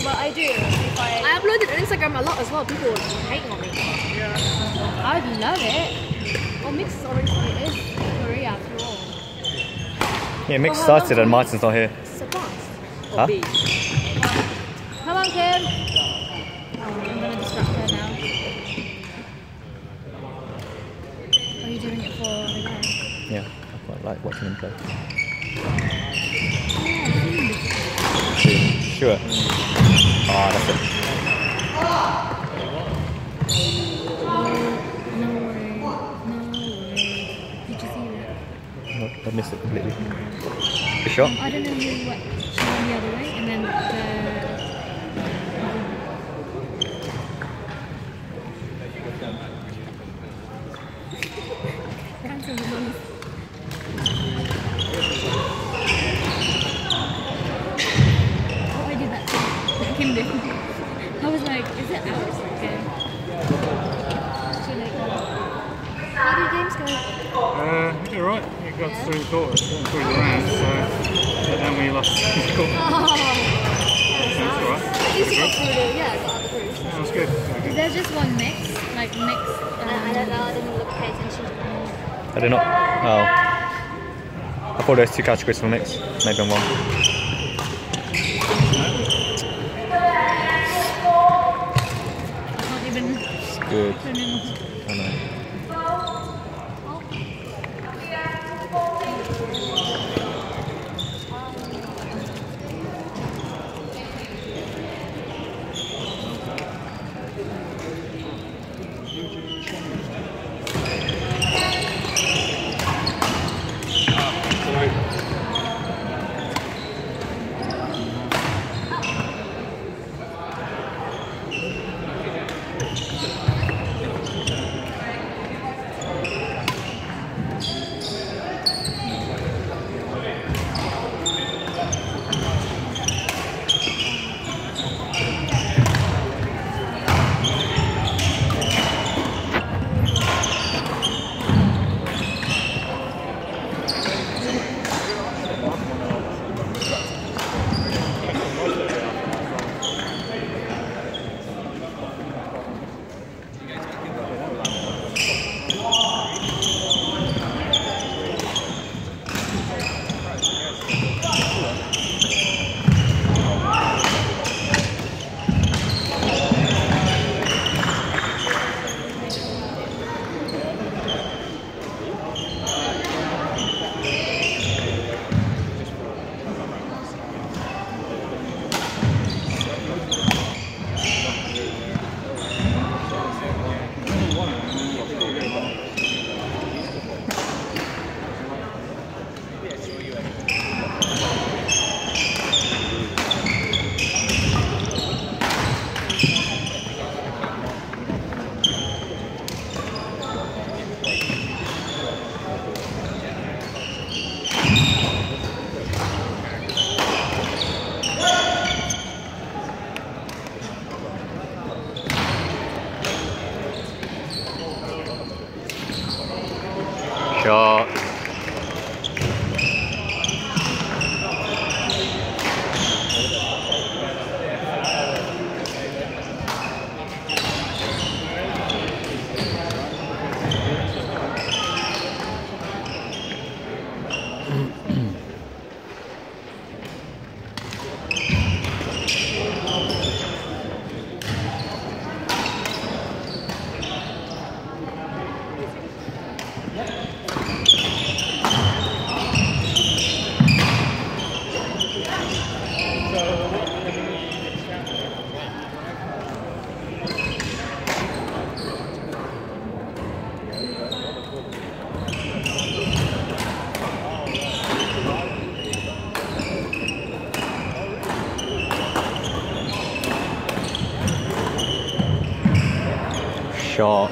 Well, I do. If I uploaded on Instagram a lot as well. People were hating on me. I would love it. Well, Mix obviously is Korea after all. Yeah, Mix started and Martin's not here. Surprise. Or Huh? B. Come on, Kim. Oh, I'm gonna distract her now. Are you doing it for the game? Yeah, I quite like watching him play. Sure. Ah, that's it. No way. No way. Did you see that? No, I missed it completely. Good shot. I don't know who went. She went the other way, and then Ransom was oh, I did that too. Kim did. I was like, is it ours? Okay. So like, how do games go? You're right. You got through the quarters, through the round, but then we lost the score. Oh, That's alright. at least you got through the, yeah, got through. So. That was good. Is there just one mix? Like mix? I don't know. I didn't look pay attention. I did not. Oh. I thought there's two categories for Mix. Maybe I'm wrong. I can't even. It's good. I don't know. I know. Shot. Shot.